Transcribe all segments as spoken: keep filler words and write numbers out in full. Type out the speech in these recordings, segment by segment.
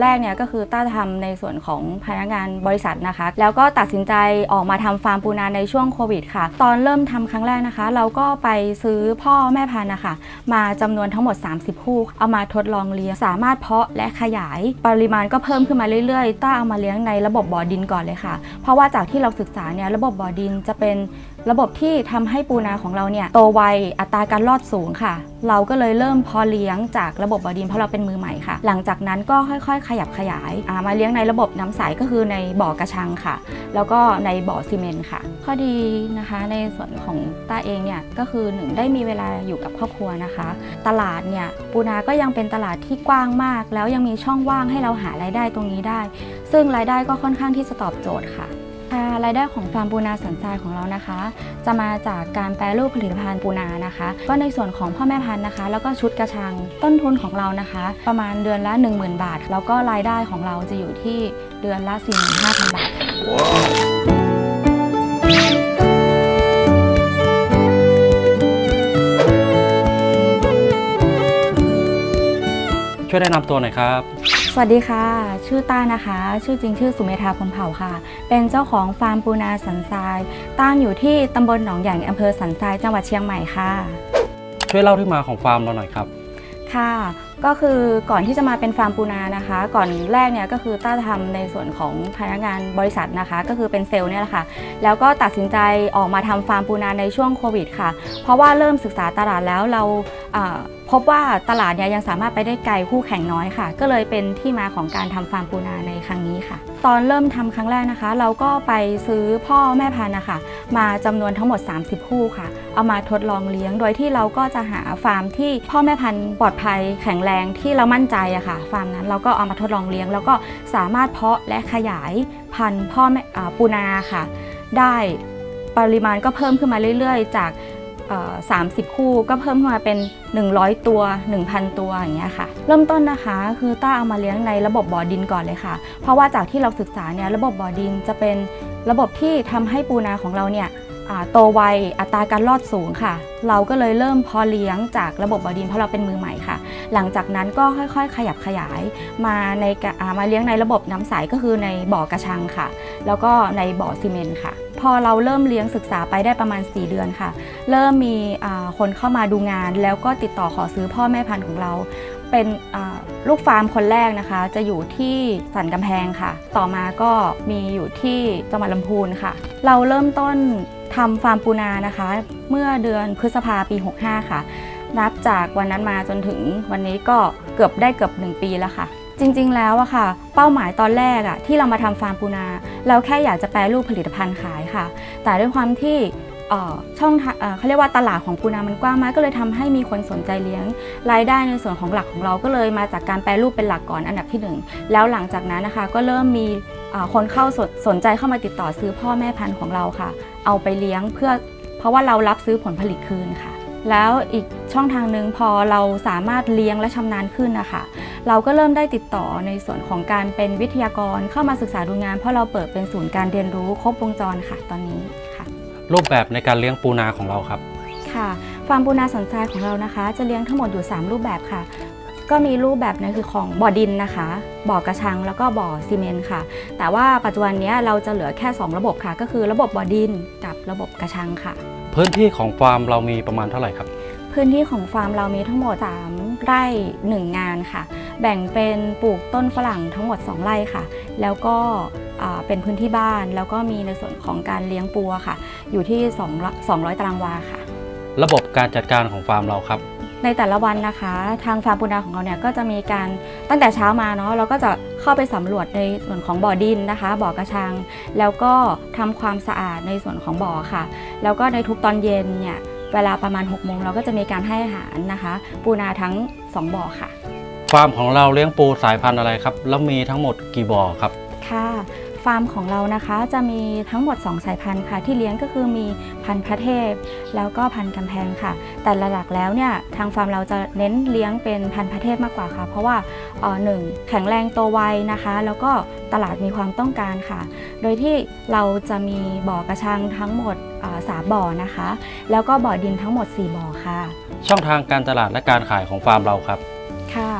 แรกเนี่ยก็คือต้าทำในส่วนของพนักงานบริษัทนะคะแล้วก็ตัดสินใจออกมาทำฟาร์มปูนาในช่วงโควิดค่ะตอนเริ่มทำครั้งแรกนะคะเราก็ไปซื้อพ่อแม่พันธุ์นะคะมาจำนวนทั้งหมดสามสิบคู่เอามาทดลองเลี้ยงสามารถเพาะและขยายปริมาณก็เพิ่มขึ้นมาเรื่อยๆต้าเอามาเลี้ยงในระบบบ่อดินก่อนเลยค่ะเพราะว่าจากที่เราศึกษาเนี่ยระบบบ่อดินจะเป็นระบบที่ทำให้ปูนาของเราเนี่ยโตไวอัตราการรอดสูงค่ะเราก็เลยเริ่มเพาะเลี้ยงจากระบบบ่อดินเพราะเราเป็นมือใหม่ค่ะหลังจากนั้นก็ค่อยๆขยับขยายมาเลี้ยงในระบบน้ำใสก็คือในบ่อกระชังค่ะแล้วก็ในบ่อซีเมนต์ค่ะข้อดีนะคะในส่วนของต้าเองเนี่ยก็คือหนึ่งได้มีเวลาอยู่กับครอบครัวนะคะตลาดเนี่ยปูนาก็ยังเป็นตลาดที่กว้างมากแล้วยังมีช่องว่างให้เราหารายได้ตรงนี้ได้ซึ่งรายได้ก็ค่อนข้างที่จะตอบโจทย์ค่ะรายได้ของฟาร์มปูนาสันทรายของเรานะคะจะมาจากการแปรรูปผลิตภัณฑ์ปูนานะคะก็ในส่วนของพ่อแม่พันธุ์นะคะแล้วก็ชุดกระชังต้นทุนของเรานะคะประมาณเดือนละ หนึ่งหมื่น บาทแล้วก็รายได้ของเราจะอยู่ที่เดือนละ สี่หมื่นห้าพัน บาท wow. ช่วยแนะนำตัวหน่อยครับสวัสดีค่ะชื่อต้านะคะชื่อจริงชื่อสุเมธาพรหมเผ่าค่ะเป็นเจ้าของฟาร์มปูนาสันทรายตั้งอยู่ที่ตำบลหนองใหญ่อำเภอสันทรายจังหวัดเชียงใหม่ค่ะช่วยเล่าที่มาของฟาร์มเราหน่อยครับค่ะก็คือก่อนที่จะมาเป็นฟาร์มปูนานะคะก่อนแรกเนี่ยก็คือต้าทำในส่วนของพนักงานบริษัทนะคะก็คือเป็นเซลล์เนี่ยแหละค่ะแล้วก็ตัดสินใจออกมาทำฟาร์มปูนาในช่วงโควิดค่ะเพราะว่าเริ่มศึกษาตลาดแล้วเราพบว่าตลาดเนี่ยยังสามารถไปได้ไกลคู่แข่งน้อยค่ะก็เลยเป็นที่มาของการทำฟาร์มปูนาในครั้งนี้ค่ะตอนเริ่มทำครั้งแรกนะคะเราก็ไปซื้อพ่อแม่พันธุ์นะคะมาจำนวนทั้งหมดสามสิบคู่ค่ะเอามาทดลองเลี้ยงโดยที่เราก็จะหาฟาร์มที่พ่อแม่พันธุ์ปลอดภัยแข็งแรงที่เรามั่นใจอะค่ะฟาร์มนั้นเราก็เอามาทดลองเลี้ยงแล้วก็สามารถเพาะและขยายพันธุ์พ่อแม่ปูนาค่ะได้ปริมาณก็เพิ่มขึ้นมาเรื่อยๆจากสามสิบคู่ก็เพิ่มขึ้นมาเป็นหนึ่งร้อยตัว หนึ่งพัน ตัวอย่างเงี้ยค่ะเริ่มต้นนะคะคือต้าเอามาเลี้ยงในระบบบ่อดินก่อนเลยค่ะเพราะว่าจากที่เราศึกษาเนี่ยระบบบ่อดินจะเป็นระบบที่ทำให้ปูนาของเราเนี่ยโตไวอัตราการรอดสูงค่ะเราก็เลยเริ่มเพาะเลี้ยงจากระบบบ่อดินเพราะเราเป็นมือใหม่ค่ะหลังจากนั้นก็ค่อยๆขยับขยายมาในมาเลี้ยงในระบบน้ำใสก็คือในบ่อกระชังค่ะแล้วก็ในบ่อซีเมนต์ค่ะพอเราเริ่มเลี้ยงศึกษาไปได้ประมาณสี่เดือนค่ะเริ่มมีคนเข้ามาดูงานแล้วก็ติดต่อขอซื้อพ่อแม่พันธุ์ของเราเป็นลูกฟาร์มคนแรกนะคะจะอยู่ที่สันกำแพงค่ะต่อมาก็มีอยู่ที่จังหวัดลำพูนค่ะเราเริ่มต้นทำฟาร์มปูนานะคะเมื่อเดือนพฤษภาปีหกห้าค่ะนับจากวันนั้นมาจนถึงวันนี้ก็เกือบได้เกือบหนึ่งปีแล้วค่ะจริงๆแล้วอะค่ะเป้าหมายตอนแรกอะที่เรามาทำฟาร์มปูนาเราแค่อยากจะแปรรูปผลิตภัณฑ์ขายค่ะแต่ด้วยความที่ช่องเขาเรียกว่าตลาดของปูนามันกว้างมากก็เลยทำให้มีคนสนใจเลี้ยงรายได้ในส่วนของหลักของเราก็เลยมาจากการแปรรูปเป็นหลักก่อนอันดับที่หนึ่งแล้วหลังจากนั้นนะคะก็เริ่มมีคนเข้าสนใจเข้ามาติดต่อซื้อพ่อแม่พันธุ์ของเราค่ะเอาไปเลี้ยงเพื่อเพราะว่าเรารับซื้อผลผลิตคืนค่ะแล้วอีกช่องทางหนึ่งพอเราสามารถเลี้ยงและชำนาญขึ้นนะคะเราก็เริ่มได้ติดต่อในส่วนของการเป็นวิทยากรเข้ามาศึกษาดูงานเพราะเราเปิดเป็นศูนย์การเรียนรู้ครบวงจรค่ะตอนนี้ค่ะรูปแบบในการเลี้ยงปูนาของเราครับค่ะฟาร์มปูนาสันทรายของเรานะคะจะเลี้ยงทั้งหมดอยู่สามรูปแบบค่ะก็มีรูปแบบนึงคือของบ่อดินนะคะบ่อกระชังแล้วก็บ่อซีเมนต์ค่ะแต่ว่าปัจจุบันนี้เราจะเหลือแค่สองระบบค่ะก็คือระบบบ่อดินกับระบบกระชังค่ะพื้นที่ของฟาร์มเรามีประมาณเท่าไหร่ครับพื้นที่ของฟาร์มเรามีทั้งหมดสามไร่หนึ่งงานค่ะแบ่งเป็นปลูกต้นฝรั่งทั้งหมดสองไร่ค่ะแล้วก็เป็นพื้นที่บ้านแล้วก็มีในส่วนของการเลี้ยงปูค่ะอยู่ที่สองร้อยตารางวาค่ะระบบการจัดการของฟาร์มเราครับในแต่ละวันนะคะทางฟาร์มปูนาของเราเนี่ยก็จะมีการตั้งแต่เช้ามาเนาะเราก็จะเข้าไปสำรวจในส่วนของบ่อดินนะคะบ่อกระชังแล้วก็ทำความสะอาดในส่วนของบ่อค่ะแล้วก็ในทุกตอนเย็นเนี่ยเวลาประมาณหกโมงเราก็จะมีการให้อาหารนะคะปูนาทั้งสองบ่อค่ะฟาร์มของเราเลี้ยงปูสายพันธุ์อะไรครับแล้วมีทั้งหมดกี่บ่อครับค่ะฟาร์มของเรานะคะจะมีทั้งหมดสองสายพันธุ์ค่ะที่เลี้ยงก็คือมีพันธุ์พระเทพแล้วก็พันธุ์กำแพงค่ะแต่หลักๆแล้วเนี่ยทางฟาร์มเราจะเน้นเลี้ยงเป็นพันธุ์พระเทพมากกว่าค่ะเพราะว่าหนึ่งแข็งแรงโตไวนะคะแล้วก็ตลาดมีความต้องการค่ะโดยที่เราจะมีบ่อกระชังทั้งหมดสามบ่อนะคะแล้วก็บ่อดินทั้งหมดสี่บ่อค่ะช่องทางการตลาดและการขายของฟาร์มเราครับค่ะช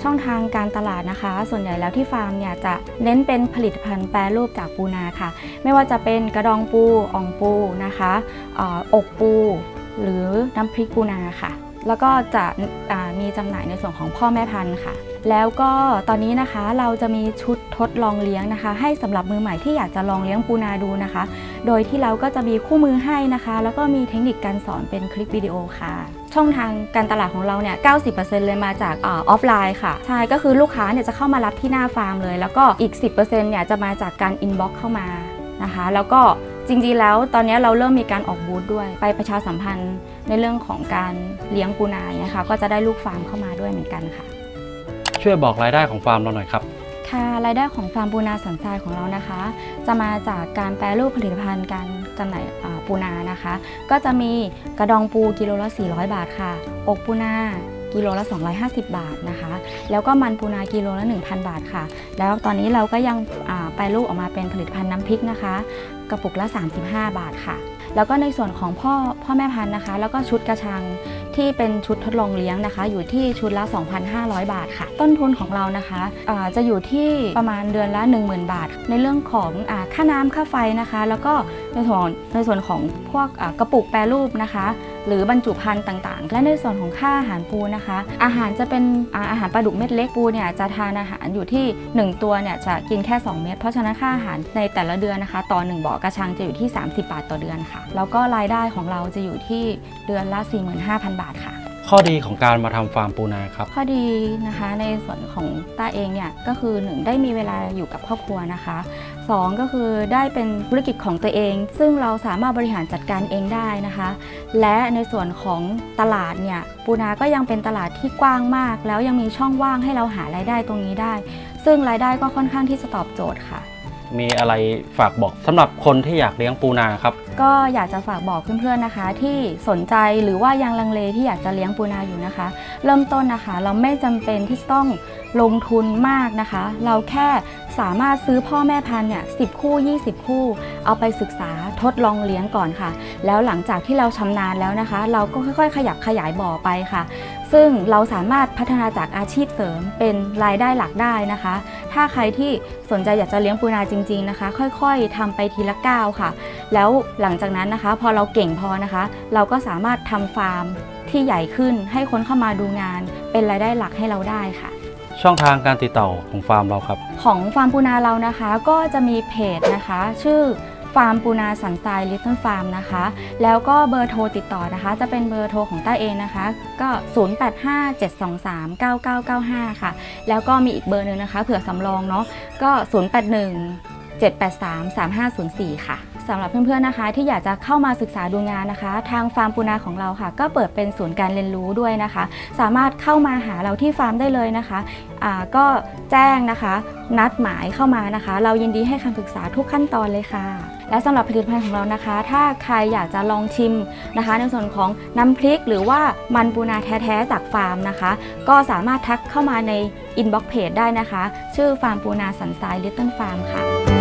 ช่องทางการตลาดนะคะ ส่วนใหญ่แล้วที่ฟาร์มเนี่ยจะเน้นเป็นผลิตภัณฑ์แปรรูปจากปูนาค่ะไม่ว่าจะเป็นกระดองปูอ่องปูนะคะอกปูหรือน้ำพริกปูนาค่ะแล้วก็จะมีจำหน่ายในส่วนของพ่อแม่พันธุ์ค่ะแล้วก็ตอนนี้นะคะเราจะมีชุดทดลองเลี้ยงนะคะให้สำหรับมือใหม่ที่อยากจะลองเลี้ยงปูนาดูนะคะโดยที่เราก็จะมีคู่มือให้นะคะแล้วก็มีเทคนิคการสอนเป็นคลิปวิดีโอค่ะช่องทางการตลาดของเราเนี่ย เก้าสิบเปอร์เซ็นต์ เลยมาจากออฟไลน์ค่ะใช่ก็คือลูกค้าเนี่ยจะเข้ามารับที่หน้าฟาร์มเลยแล้วก็อีก สิบเปอร์เซ็นต์ เนี่ยจะมาจากการอินบ็อกซ์เข้ามานะคะแล้วก็จริงๆแล้วตอนนี้เราเริ่มมีการออกบูธด้วยไปประชาสัมพันธ์ในเรื่องของการเลี้ยงปูนาเนี่ยค่ะก็จะได้ลูกฟาร์มเข้ามาด้วยเหมือนกันค่ะช่วยบอกรายได้ของฟาร์มเราหน่อยครับค่ะรายได้ของฟาร์มปูนาสันทรายของเรานะคะจะมาจากการแปรรูปผลิตภัณฑ์การจำหน่ายปูนานะคะก็จะมีกระดองปูกิโลละสี่ร้อยบาทค่ะอกปูนากิโลละสองร้อยห้าสิบบาทนะคะแล้วก็มันปูนากิโลละ หนึ่งพัน บาทค่ะแล้วตอนนี้เราก็ยังแปรรูปออกมาเป็นผลิตภัณฑ์น้ำพริกนะคะกระปุกละสามสิบห้าบาทค่ะแล้วก็ในส่วนของพ่อพ่อแม่พันธุ์นะคะแล้วก็ชุดกระชังที่เป็นชุดทดลองเลี้ยงนะคะอยู่ที่ชุดละ สองพันห้าร้อย บาทค่ะต้นทุนของเรานะคะะจะอยู่ที่ประมาณเดือนละ หนึ่งหมื่น บาทในเรื่องของค่าน้ำค่าไฟนะคะแล้วก็ในส่วนในส่วนของพวกกระปุกแปรรูปนะคะหรือบรรจุภัณฑ์ต่างๆและในส่วนของค่าอาหารปูนะคะอาหารจะเป็นอาหารปลาดุกเม็ดเล็กปูเนี่ยจะทานอาหารอยู่ที่หนึ่งตัวเนี่ยจะกินแค่สองเม็ดเพราะฉะนั้นค่าอาหารในแต่ละเดือนนะคะต่อหนึ่งบ่อกระชังจะอยู่ที่สามสิบบาทต่อเดือนค่ะแล้วก็รายได้ของเราจะอยู่ที่เดือนละ สี่หมื่นห้าพัน บาทค่ะข้อดีของการมาทำฟาร์มปูนาครับข้อดีนะคะในส่วนของต้าเองเนี่ยก็คือหนึ่งได้มีเวลาอยู่กับครอบครัวนะคะสองก็คือได้เป็นธุรกิจของตัวเองซึ่งเราสามารถบริหารจัดการเองได้นะคะและในส่วนของตลาดเนี่ยปูนาก็ยังเป็นตลาดที่กว้างมากแล้วยังมีช่องว่างให้เราหารายได้ตรงนี้ได้ซึ่งรายได้ก็ค่อนข้างที่จะตอบโจทย์ค่ะมีอะไรฝากบอกสำหรับคนที่อยากเลี้ยงปูนาครับก็อยากจะฝากบอกเพื่อนๆนะคะที่สนใจหรือว่ายังลังเลที่อยากจะเลี้ยงปูนาอยู่นะคะเริ่มต้นนะคะเราไม่จำเป็นที่ต้องลงทุนมากนะคะเราแค่สามารถซื้อพ่อแม่พันธุ์เนี่ยสิบคู่ยี่สิบคู่เอาไปศึกษาทดลองเลี้ยงก่อนค่ะแล้วหลังจากที่เราชำนาญแล้วนะคะเราก็ค่อยๆขยับขยายบ่อไปค่ะซึ่งเราสามารถพัฒนาจากอาชีพเสริมเป็นรายได้หลักได้นะคะถ้าใครที่สนใจอยากจะเลี้ยงปูนาจริงๆนะคะค่อยๆทำไปทีละก้าวค่ะแล้วหลังจากนั้นนะคะพอเราเก่งพอนะคะเราก็สามารถทำฟาร์มที่ใหญ่ขึ้นให้คนเข้ามาดูงานเป็นรายได้หลักให้เราได้ค่ะช่องทางการติดต่อของฟาร์มเราครับของฟาร์มปูนาเรานะคะก็จะมีเพจนะคะชื่อฟาร์มปูนาสันทรายลิตเติ้ลฟาร์มนะคะแล้วก็เบอร์โทรติดต่อนะคะจะเป็นเบอร์โทรของต้าเองนะคะก็ศูนย์ แปด ห้า เจ็ด สอง สาม เก้า เก้า เก้า ห้าค่ะแล้วก็มีอีกเบอร์หนึ่งนะคะเผื่อสำรองเนาะก็ศูนย์ แปด หนึ่ง เจ็ด แปด สาม สาม ห้า ศูนย์ สี่ค่ะสำหรับเพื่อนๆนะคะที่อยากจะเข้ามาศึกษาดูงานนะคะทางฟาร์มปูนาของเราค่ะก็เปิดเป็นศูนย์การเรียนรู้ด้วยนะคะสามารถเข้ามาหาเราที่ฟาร์มได้เลยนะคะอ่าก็แจ้งนะคะนัดหมายเข้ามานะคะเรายินดีให้คำปรึกษาทุกขั้นตอนเลยค่ะและสำหรับผลิตภัณฑ์ของเรานะคะถ้าใครอยากจะลองชิมนะคะในส่วนของน้ำพริกหรือว่ามันปูนาแท้ๆจากฟาร์มนะคะก็สามารถทักเข้ามาในอินบ็อกซ์เพจได้นะคะชื่อฟาร์มปูนาสันทรายลิตเติ้ลฟาร์มค่ะ